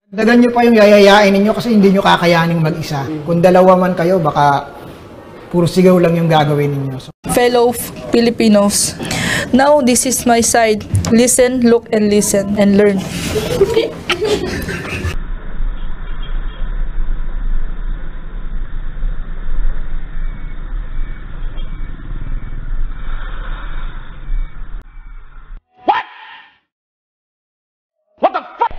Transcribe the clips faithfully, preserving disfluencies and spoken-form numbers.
Dagan nyo pa yung yayayain ninyo kasi hindi nyo kakayaning mag-isa. Kung dalawa man kayo, baka puro sigaw lang yung gagawin ninyo. So, Fellow Filipinos, now this is my side. Listen, look, and listen, and learn. What the fuck?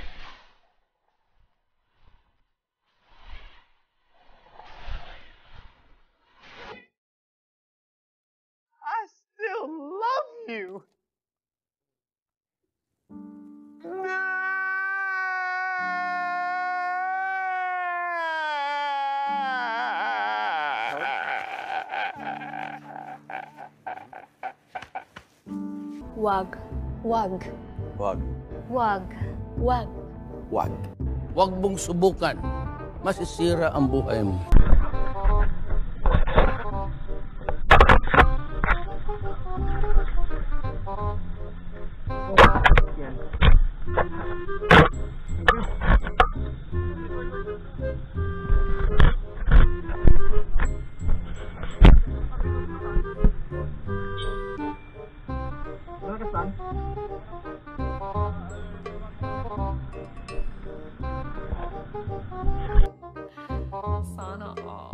I still love you. Wag. Wag. Wag. Wag. Wag. Wag. Huwag mong subukan. Masisira ang buhay mo. Sana all.